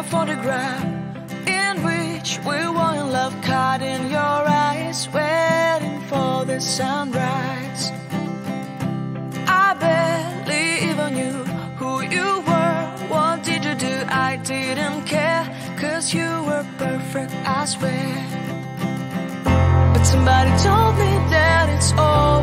photograph in which we were in love, caught in your eyes, waiting for the sunrise. I barely even knew who you were. What did you do? I didn't care, 'cause you were perfect, I swear. But somebody told me that it's all